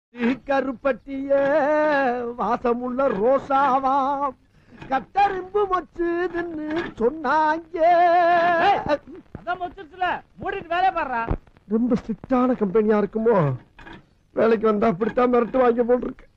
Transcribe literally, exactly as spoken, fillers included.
கருப்பட்டிய வாசமுள்ள ரோசாவாம் கட்டரும்பு மொச்சுதுன்னு சொன்னாங்க. அதான் மொச்சுல மூடிட்டு வேலையை பாடுறா. ரொம்ப ஸ்ட்ரிக்டான கம்பெனியா இருக்குமோ? வேலைக்கு வந்தா அப்படித்தான் மிரட்டு வாங்க போல் இருக்கு.